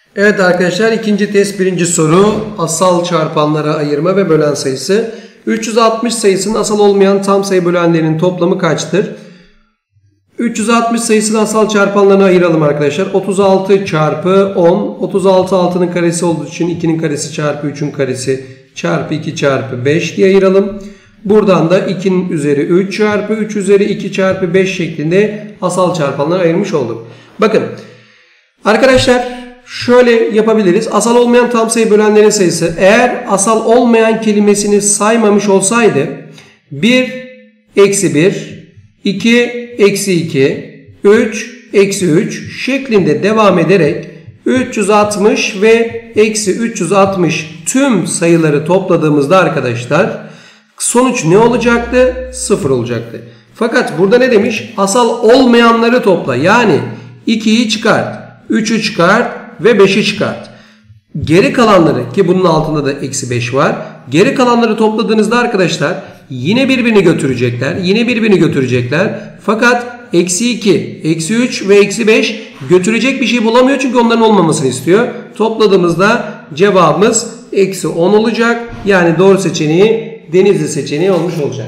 Evet arkadaşlar, ikinci test birinci soru asal çarpanlara ayırma ve bölen sayısı. 360 sayısının asal olmayan tam sayı bölenlerinin toplamı kaçtır? 360 sayısını asal çarpanlarına ayıralım arkadaşlar. 36 çarpı 10. 36 6'nın karesi olduğu için 2'nin karesi çarpı 3'ün karesi çarpı 2 çarpı 5 diye ayıralım. Buradan da 2'nin üzeri 3 çarpı 3 üzeri 2 çarpı 5 şeklinde asal çarpanlara ayırmış olduk. Bakın arkadaşlar, şöyle yapabiliriz. Asal olmayan tam sayı bölenlerin sayısı, eğer asal olmayan kelimesini saymamış olsaydı 1 eksi 1, 2 eksi 2, 3 eksi 3 şeklinde devam ederek 360 ve eksi 360 tüm sayıları topladığımızda arkadaşlar sonuç ne olacaktı? 0 olacaktı. Fakat burada ne demiş? Asal olmayanları topla. Yani 2'yi çıkart, 3'ü çıkart ve 5'i çıkart. Geri kalanları, ki bunun altında da eksi 5 var. Geri kalanları topladığınızda arkadaşlar yine birbirini götürecekler. Yine birbirini götürecekler. Fakat eksi 2, eksi 3 ve eksi 5 götürecek bir şey bulamıyor. Çünkü onların olmamasını istiyor. Topladığımızda cevabımız eksi 10 olacak. Yani doğru seçeneği Denizli seçeneği olmuş olacak.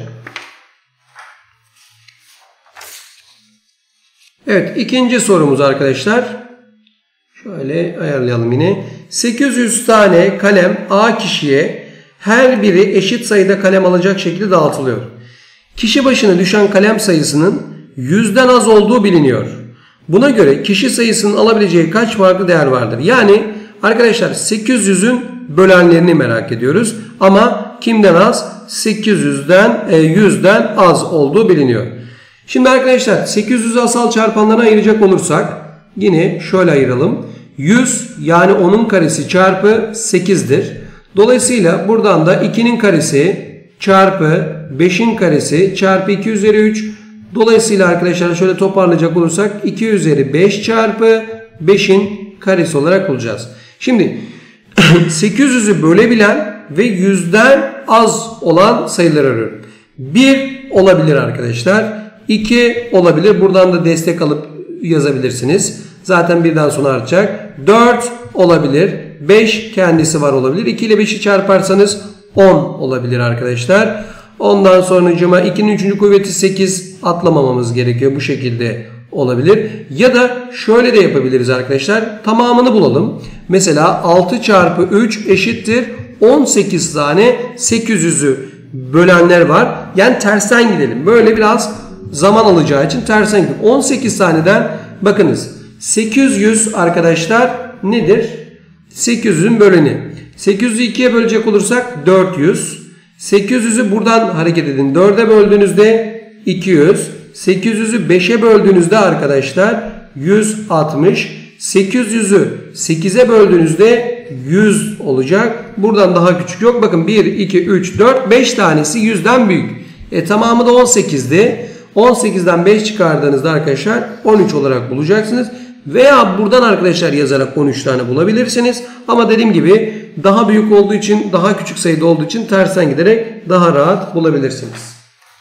Evet, ikinci sorumuz arkadaşlar. Şöyle ayarlayalım yine. 800 tane kalem A kişiye her biri eşit sayıda kalem alacak şekilde dağıtılıyor. Kişi başına düşen kalem sayısının 100'den az olduğu biliniyor. Buna göre kişi sayısının alabileceği kaç farklı değer vardır? Yani arkadaşlar 800'ün bölenlerini merak ediyoruz. Ama kimden az? 100'den az olduğu biliniyor. Şimdi arkadaşlar 800'ü asal çarpanlarına ayıracak olursak yine şöyle ayıralım. 100 yani 10'un karesi çarpı 8'dir. Dolayısıyla buradan da 2'nin karesi çarpı 5'in karesi çarpı 2 üzeri 3. Dolayısıyla arkadaşlar şöyle toparlayacak olursak 2 üzeri 5 çarpı 5'in karesi olarak bulacağız. Şimdi 800'ü bölebilen ve 100'den az olan sayıları arıyorum. 1 olabilir arkadaşlar. 2 olabilir. Buradan da destek alıp yazabilirsiniz. Zaten birden sonra artacak. 4 olabilir. 5 kendisi var olabilir. 2 ile 5'i çarparsanız 10 olabilir arkadaşlar. Ondan sonucuma 2'nin 3. kuvveti 8 atlamamamız gerekiyor. Bu şekilde olabilir. Ya da şöyle de yapabiliriz arkadaşlar. Tamamını bulalım. Mesela 6 çarpı 3 eşittir 18 tane 800'ü bölenler var. Yani tersten gidelim. Böyle biraz zaman alacağı için tersten gidelim. 18 taneden bakınız 800 arkadaşlar nedir? 800'ün böleni. 800'ü 2'ye bölecek olursak 400. 800'ü buradan hareket edin. 4'e böldüğünüzde 200. 800'ü 5'e böldüğünüzde arkadaşlar 160. 800'ü 8'e böldüğünüzde 100 olacak. Buradan daha küçük yok. Bakın 1, 2, 3, 4, 5 tanesi 100'den büyük. Tamamı da 18'di. 18'den 5 çıkardığınızda arkadaşlar 13 olarak bulacaksınız. Veya buradan arkadaşlar yazarak 13 tane bulabilirsiniz. Ama dediğim gibi daha büyük olduğu için, daha küçük sayıda olduğu için tersten giderek daha rahat bulabilirsiniz.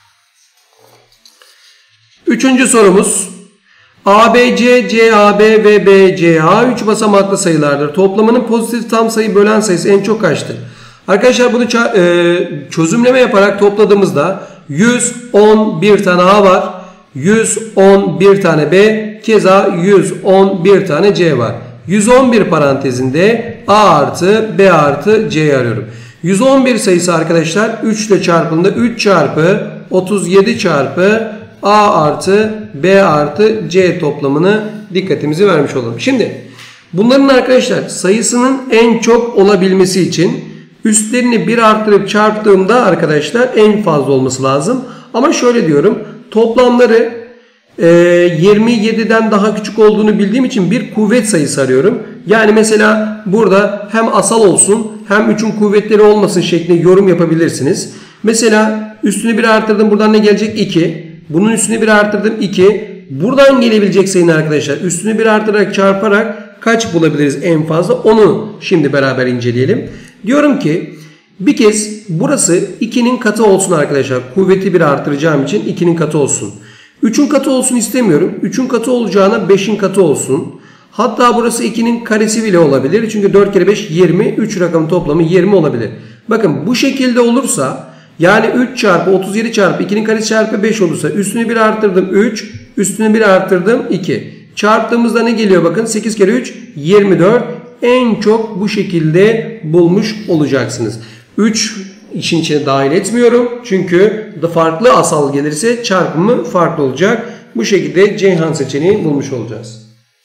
Üçüncü sorumuz. ABC, CAB ve BCA 3 basamaklı sayılardır. Toplamının pozitif tam sayı bölen sayısı en çok kaçtır? Arkadaşlar bunu çözümleme yaparak topladığımızda 111 tane A var. 111 tane B. Keza 111 tane C var. 111 parantezinde A artı B artı C'yi arıyorum. 111 sayısı arkadaşlar 3 ile çarpımında 3 çarpı 37 çarpı A artı B artı C toplamını dikkatimizi vermiş olalım. Şimdi bunların arkadaşlar sayısının en çok olabilmesi için üstlerini 1 arttırıp çarptığımda arkadaşlar en fazla olması lazım. Ama şöyle diyorum, toplamları 27'den daha küçük olduğunu bildiğim için bir kuvvet sayısı arıyorum. Yani mesela burada hem asal olsun hem 3'ün kuvvetleri olmasın şeklinde yorum yapabilirsiniz. Mesela üstünü 1 arttırdım, buradan ne gelecek? 2. Bunun üstünü 1 arttırdım, 2. Buradan gelebilecek sayının arkadaşlar üstünü 1 arttırarak çarparak kaç bulabiliriz en fazla? Onu şimdi beraber inceleyelim. Diyorum ki bir kez burası 2'nin katı olsun arkadaşlar. Kuvveti 1 arttıracağım için 2'nin katı olsun. 3'ün katı olsun istemiyorum. 3'ün katı olacağına 5'in katı olsun. Hatta burası 2'nin karesi bile olabilir. Çünkü 4 kere 5 20. 3 rakamın toplamı 20 olabilir. Bakın bu şekilde olursa yani 3 çarpı 37 çarpı 2'nin karesi çarpı 5 olursa üstünü 1 arttırdım 3. Üstünü 1 arttırdım 2. Çarptığımızda ne geliyor bakın 8 kere 3 24. En çok bu şekilde bulmuş olacaksınız. 3 işin içine dahil etmiyorum. Çünkü farklı asal gelirse çarpımı farklı olacak. Bu şekilde Ceyhan seçeneği bulmuş olacağız.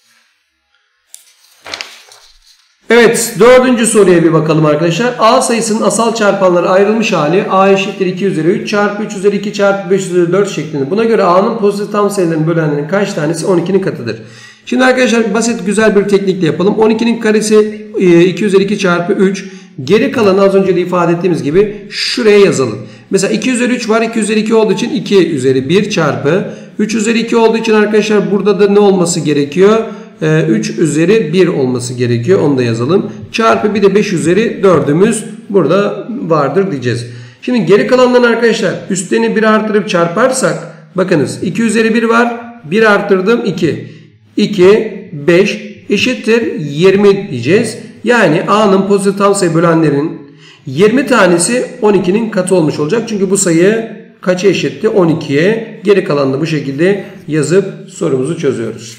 Evet, dördüncü soruya bir bakalım arkadaşlar. A sayısının asal çarpanları ayrılmış hali A eşittir 2 üzeri 3 çarpı 3 üzeri 2 çarpı 5 üzeri 4 şeklinde. Buna göre A'nın pozitif tam sayılarının bölenlerinin kaç tanesi 12'nin katıdır? Şimdi arkadaşlar basit güzel bir teknikle yapalım. 12'nin karesi 2 üzeri 2 çarpı 3. Geri kalanı az önce de ifade ettiğimiz gibi şuraya yazalım. Mesela 2 üzeri 3 var. 2 üzeri 2 olduğu için 2 üzeri 1 çarpı 3 üzeri 2 olduğu için arkadaşlar burada da ne olması gerekiyor? 3 üzeri 1 olması gerekiyor. Onu da yazalım. Çarpı bir de 5 üzeri 4'ümüz burada vardır diyeceğiz. Şimdi geri kalandan arkadaşlar üstlerini 1 artırıp çarparsak bakınız 2 üzeri 1 var. 1 artırdım 2. 2, 5 eşittir 20 diyeceğiz. Yani A'nın pozitif tam sayı bölenlerinin 20 tanesi 12'nin katı olmuş olacak. Çünkü bu sayı kaça eşitti? 12'ye. Geri kalanını bu şekilde yazıp sorumuzu çözüyoruz.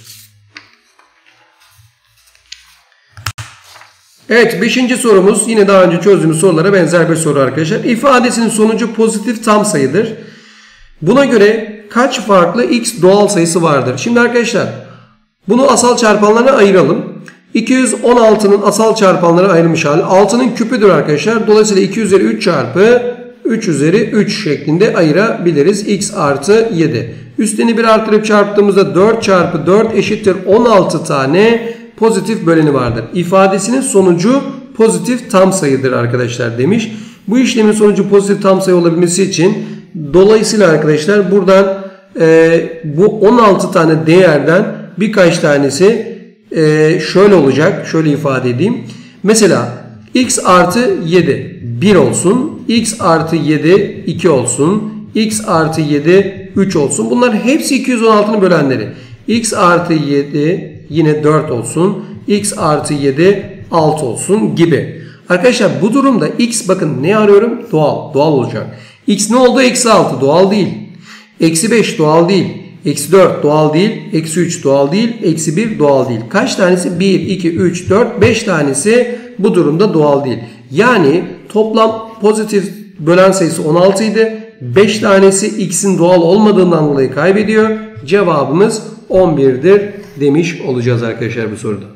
Evet 5. sorumuz yine daha önce çözdüğümüz sorulara benzer bir soru arkadaşlar. İfadesinin sonucu pozitif tam sayıdır. Buna göre kaç farklı x doğal sayısı vardır? Şimdi arkadaşlar bunu asal çarpanlarına ayıralım. 216'nın asal çarpanları ayrılmış hali 6'nın küpüdür arkadaşlar. Dolayısıyla 2 üzeri 3 çarpı 3 üzeri 3 şeklinde ayırabiliriz. X artı 7. Üstlerini 1 artırıp çarptığımızda 4 çarpı 4 eşittir 16 tane pozitif böleni vardır. İfadesinin sonucu pozitif tam sayıdır arkadaşlar demiş. Bu işlemin sonucu pozitif tam sayı olabilmesi için dolayısıyla arkadaşlar buradan bu 16 tane değerden birkaç tanesi şöyle olacak. Şöyle ifade edeyim. Mesela x artı 7 1 olsun. X artı 7 2 olsun. X artı 7 3 olsun. Bunların hepsi 216'nın bölenleri. X artı 7 yine 4 olsun. X artı 7 6 olsun gibi. Arkadaşlar bu durumda x bakın ne arıyorum? Doğal. Doğal olacak. X ne oldu? Eksi 6 doğal değil. Eksi 5 doğal değil. Eksi 4 doğal değil. Eksi 3 doğal değil. Eksi 1 doğal değil. Kaç tanesi? 1, 2, 3, 4, 5 tanesi bu durumda doğal değil. Yani toplam pozitif bölen sayısı 16 idi. 5 tanesi x'in doğal olmadığından dolayı kaybediyor. Cevabımız 11'dir demiş olacağız arkadaşlar bu soruda.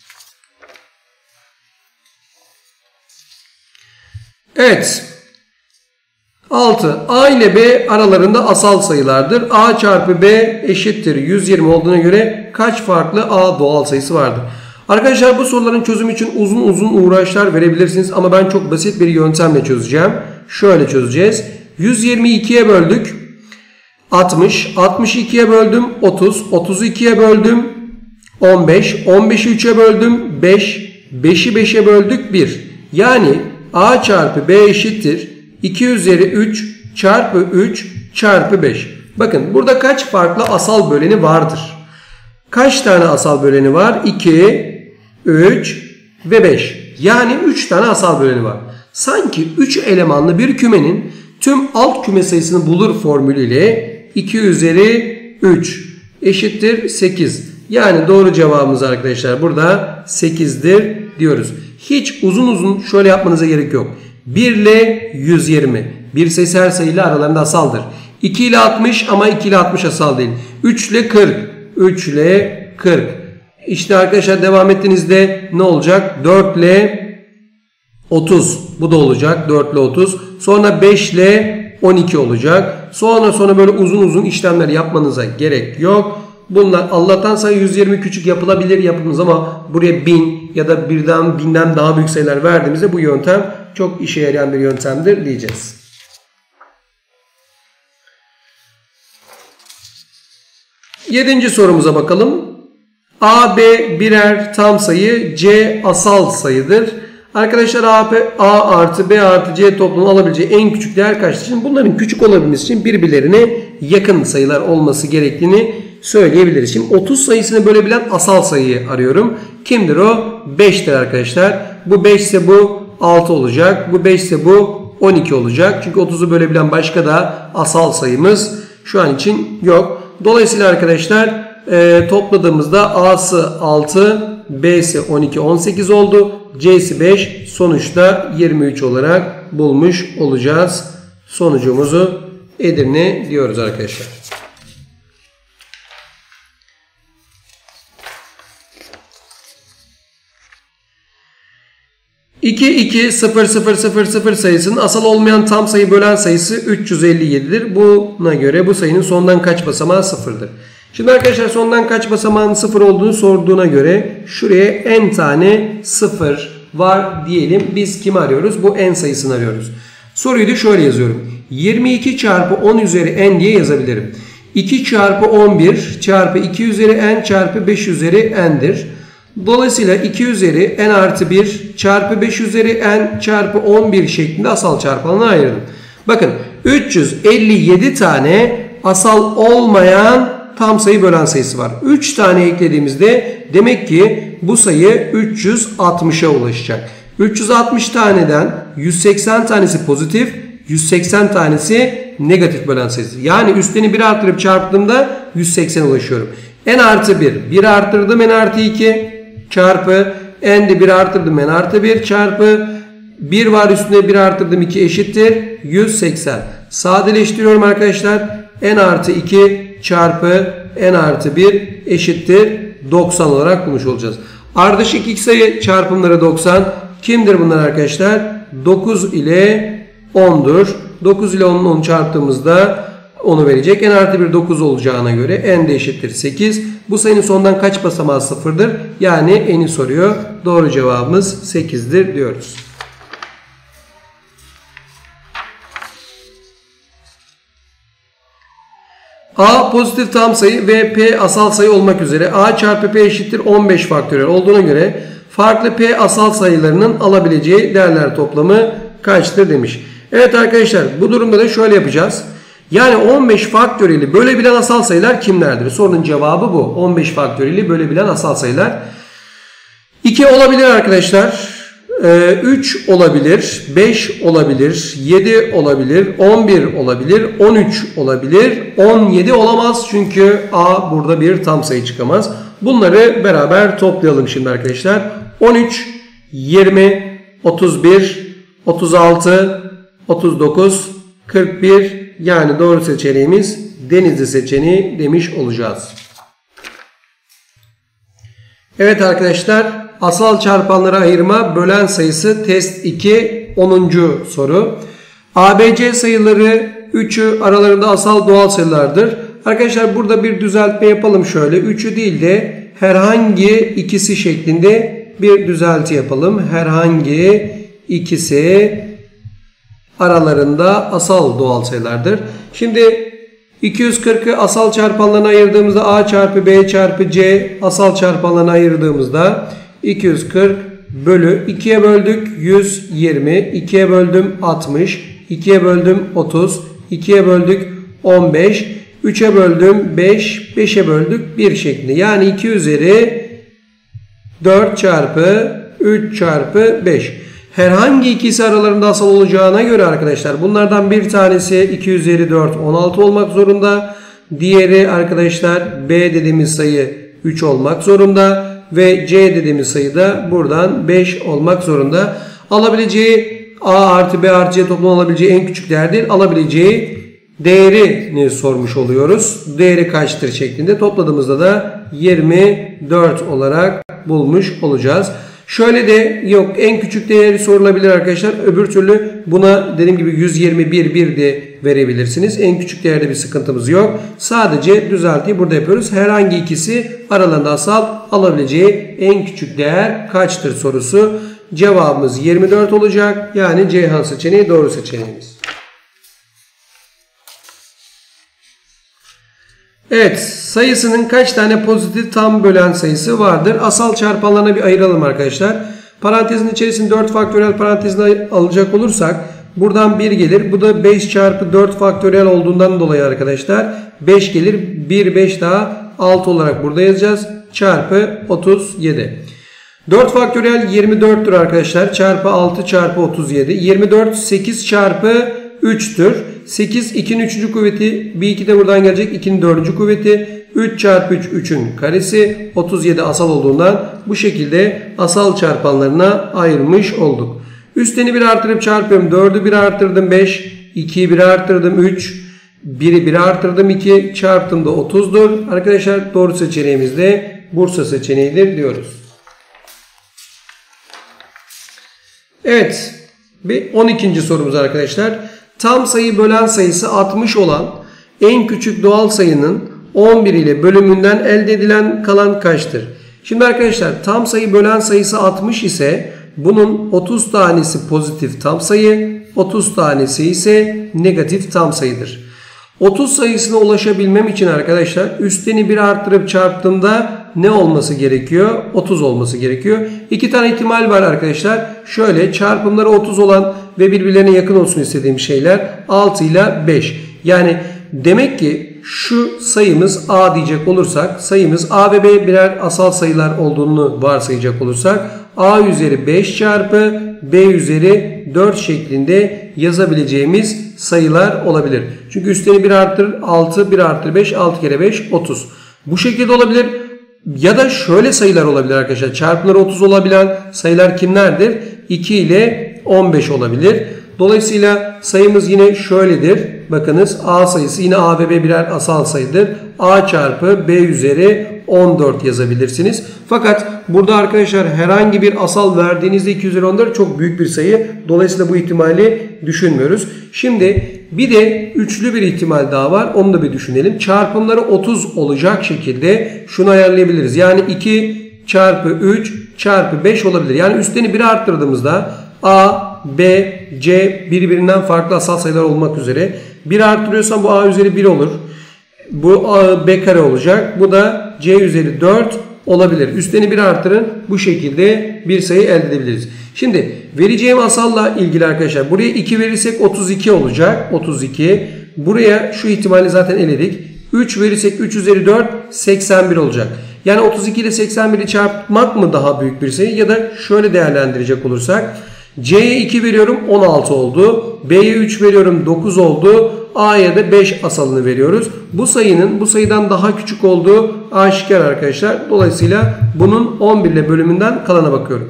Evet. 6. A ile B aralarında asal sayılardır. A çarpı B eşittir 120 olduğuna göre kaç farklı A doğal sayısı vardır? Arkadaşlar bu soruların çözümü için uzun uzun uğraşlar verebilirsiniz ama ben çok basit bir yöntemle çözeceğim. Şöyle çözeceğiz. 122'ye böldük 60, 62'ye böldüm 30, 32'ye böldüm 15, 15'i 3'e böldüm 5, 5'i 5'e böldük 1. Yani A çarpı B eşittir 2 üzeri 3 çarpı 3 çarpı 5. Bakın burada kaç farklı asal böleni vardır? Kaç tane asal böleni var? 2, 3 ve 5. Yani 3 tane asal böleni var. Sanki 3 elemanlı bir kümenin tüm alt küme sayısını bulur formülüyle 2 üzeri 3 eşittir 8. Yani doğru cevabımız arkadaşlar burada 8'dir diyoruz. Hiç uzun uzun şöyle yapmanıza gerek yok. 1 ile 120. Bir sayısı her sayıyla aralarında asaldır. 2 ile 60 ama 2 ile 60 asal değil. 3 ile 40. 3 ile 40. İşte arkadaşlar devam ettiğinizde ne olacak? 4 ile 30. Bu da olacak. 4 ile 30. Sonra 5 ile 12 olacak. Sonra böyle uzun uzun işlemler yapmanıza gerek yok. Bunlar Allah'tan sayı 120 küçük yapılabilir yapımız ama buraya 1000 ya da binden daha büyük sayılar verdiğimizde bu yöntem çok işe yarayan bir yöntemdir diyeceğiz. Yedinci sorumuza bakalım. A, B birer tam sayı, C asal sayıdır. Arkadaşlar A artı B artı C toplamı alabileceği en küçük değer kaçtır? Şimdi bunların küçük olabilmesi için birbirlerine yakın sayılar olması gerektiğini söyleyebiliriz. Şimdi 30 sayısını bölebilen asal sayıyı arıyorum. Kimdir o? 5'tir arkadaşlar. Bu 5 ise bu 6 olacak. Bu 5 ise bu 12 olacak. Çünkü 30'u bölebilen başka da asal sayımız şu an için yok. Dolayısıyla arkadaşlar topladığımızda A'sı 6, B'si 12, 18 oldu. C'si 5. Sonuçta 23 olarak bulmuş olacağız. Sonucumuzu Edirne diyoruz arkadaşlar. İki, 2, 0, 0, 0, 0 sayısının asal olmayan tam sayı bölen sayısı 357'dir. Buna göre bu sayının sondan kaç basamağı 0'dır. Şimdi arkadaşlar sondan kaç basamağın 0 olduğunu sorduğuna göre şuraya n tane 0 var diyelim. Biz kimi arıyoruz? Bu n sayısını arıyoruz. Soruyu da şöyle yazıyorum. 22 çarpı 10 üzeri n diye yazabilirim. 2 çarpı 11 çarpı 2 üzeri n çarpı 5 üzeri n'dir. Dolayısıyla 2 üzeri n artı 1 çarpı 5 üzeri n çarpı 11 şeklinde asal çarpanlarına ayırdım. Bakın 357 tane asal olmayan tam sayı bölen sayısı var. 3 tane eklediğimizde demek ki bu sayı 360'a ulaşacak. 360 taneden 180 tanesi pozitif, 180 tanesi negatif bölen sayısı. Yani üsteni 1 arttırıp çarptığımda 180'e ulaşıyorum. N artı 1, 1 arttırdım n artı 2 çarpı n'de 1 arttırdım n artı 1 çarpı 1 var üstüne 1 arttırdım 2 eşittir 180. Sadeleştiriyorum arkadaşlar. N artı 2 çarpı n artı 1 eşittir 90 olarak bulmuş olacağız. Ardışık iki sayı çarpımları 90. Kimdir bunlar arkadaşlar? 9 ile 10'dur. 9 ile 10'un 10 çarptığımızda onu verecek. N artı 1 9 olacağına göre n de eşittir 8. Bu sayının sondan kaç basamağı 0'dır? Yani n'i soruyor. Doğru cevabımız 8'dir diyoruz. A pozitif tam sayı ve P asal sayı olmak üzere A çarpı P eşittir 15 faktöriyel olduğuna göre farklı P asal sayılarının alabileceği değerler toplamı kaçtır demiş. Evet arkadaşlar bu durumda da şöyle yapacağız. Yani 15 faktöriyeli bölebilen asal sayılar kimlerdir? Sorunun cevabı bu. 15 faktöriyeli bölebilen asal sayılar. 2 olabilir arkadaşlar. 3 olabilir, 5 olabilir, 7 olabilir, 11 olabilir, 13 olabilir, 17 olamaz çünkü A burada bir tam sayı çıkamaz. Bunları beraber toplayalım şimdi arkadaşlar. 13, 20, 31, 36, 39, 41 yani doğru seçeneğimiz Denizli seçeneği demiş olacağız. Evet arkadaşlar. Asal çarpanlara ayırma bölen sayısı test 2 10. soru. ABC sayıları 3'ü aralarında asal doğal sayılardır. Arkadaşlar burada bir düzeltme yapalım şöyle. 3'ü değil de herhangi ikisi şeklinde bir düzelti yapalım. Herhangi ikisi aralarında asal doğal sayılardır. Şimdi 240'ı asal çarpanlarına ayırdığımızda A çarpı B çarpı C asal çarpanlarına ayırdığımızda 240 bölü 2'ye böldük 120, 2'ye böldüm 60, 2'ye böldüm 30, 2'ye böldük 15, 3'e böldüm 5, 5'e böldük 1 şeklinde. Yani 2 üzeri 4 çarpı 3 çarpı 5. Herhangi ikisi aralarında asal olacağına göre arkadaşlar bunlardan bir tanesi 2 üzeri 4 16 olmak zorunda. Diğeri arkadaşlar B dediğimiz sayı 3 olmak zorunda. Ve C dediğimiz sayı da buradan 5 olmak zorunda. Alabileceği A artı B artı C toplam alabileceği en küçük değerdir. Alabileceği değerini sormuş oluyoruz. Değeri kaçtır şeklinde topladığımızda da 24 olarak bulmuş olacağız. Şöyle de yok en küçük değeri sorulabilir arkadaşlar. Öbür türlü buna dediğim gibi 121 de verebilirsiniz. En küçük değerde bir sıkıntımız yok. Sadece düzeltiyi burada yapıyoruz. Herhangi ikisi aralarında asal alabileceği en küçük değer kaçtır sorusu. Cevabımız 24 olacak. Yani Ceyhan seçeneği doğru seçeneğimiz. Evet, sayısının kaç tane pozitif tam bölen sayısı vardır? Asal çarpanlarına bir ayıralım arkadaşlar. Parantezin içerisinde 4 faktöriyel parantezine alacak olursak buradan 1 gelir. Bu da 5 çarpı 4 faktöriyel olduğundan dolayı arkadaşlar 5 gelir. 1, 5 daha 6 olarak burada yazacağız. Çarpı 37. 4 faktöriyel 24'tür arkadaşlar. Çarpı 6 çarpı 37. 24 8 çarpı 3'tür. 8 2'nin 3. kuvveti. Bir 2 de buradan gelecek. 2'nin 4. kuvveti. 3 çarpı 3 3'ün karesi. 37 asal olduğundan bu şekilde asal çarpanlarına ayırmış olduk. Üsteni 1 artırıp çarpıyorum. 4'ü 1 artırdım 5. 2'yi 1 artırdım 3. 1'i 1 artırdım 2. Çarptığımda 30'dur. Arkadaşlar doğru seçeneğimiz de Bursa seçeneğidir diyoruz. Evet. Bir 12. sorumuz arkadaşlar. Tam sayı bölen sayısı 60 olan en küçük doğal sayının 11 ile bölümünden elde edilen kalan kaçtır? Şimdi arkadaşlar tam sayı bölen sayısı 60 ise bunun 30 tanesi pozitif tam sayı, 30 tanesi ise negatif tam sayıdır. 30 sayısına ulaşabilmem için arkadaşlar üsteni 1 arttırıp çarptığımda ne olması gerekiyor? 30 olması gerekiyor. İki tane ihtimal var arkadaşlar. Şöyle çarpımları 30 olan ve birbirlerine yakın olsun istediğim şeyler 6 ile 5. Yani demek ki şu sayımız A diyecek olursak sayımız A ve B birer asal sayılar olduğunu varsayacak olursak A üzeri 5 çarpı B üzeri 4 şeklinde yazabileceğimiz sayılar olabilir. Çünkü üsteni 1 artır 6, 1 artır 5, 6 kere 5 30. Bu şekilde olabilir. Ya da şöyle sayılar olabilir arkadaşlar. Çarpımları 30 olabilen sayılar kimlerdir? 2 ile 15 olabilir. Dolayısıyla sayımız yine şöyledir. Bakınız A sayısı yine A ve B birer asal sayıdır. A çarpı B üzeri 14 yazabilirsiniz. Fakat burada arkadaşlar herhangi bir asal verdiğinizde 2 üzeri 14 çok büyük bir sayı. Dolayısıyla bu ihtimali düşünmüyoruz. Şimdi bir de üçlü bir ihtimal daha var. Onu da bir düşünelim. Çarpımları 30 olacak şekilde şunu ayarlayabiliriz. Yani 2 çarpı 3 çarpı 5 olabilir. Yani üsteni 1 arttırdığımızda A, B, C birbirinden farklı asal sayılar olmak üzere. 1 arttırıyorsam bu A üzeri 1 olur. Bu A, B kare olacak. Bu da C üzeri 4 olabilir. Üsteni 1 artırın. Bu şekilde bir sayı elde edebiliriz. Şimdi vereceğim asalla ilgili arkadaşlar. Buraya 2 verirsek 32 olacak. 32. Buraya şu ihtimali zaten eledik. 3 verirsek 3 üzeri 4 81 olacak. Yani 32 ile 81'i çarpmak mı daha büyük bir sayı? Ya da şöyle değerlendirecek olursak. C'ye 2 veriyorum 16 oldu. B'ye 3 veriyorum 9 oldu. A'ya da 5 asalını veriyoruz. Bu sayının bu sayıdan daha küçük olduğu aşikar arkadaşlar. Dolayısıyla bunun 11 ile bölümünden kalana bakıyorum.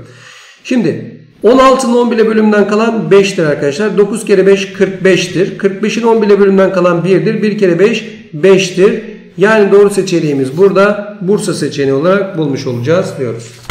Şimdi 16'nın 11 ile bölümünden kalan 5'tir arkadaşlar. 9 kere 5 45'tir. 45'in 11 ile bölümünden kalan 1'dir. 1 kere 5 5'tir. Yani doğru seçeneğimiz burada Bursa seçeneği olarak bulmuş olacağız diyoruz.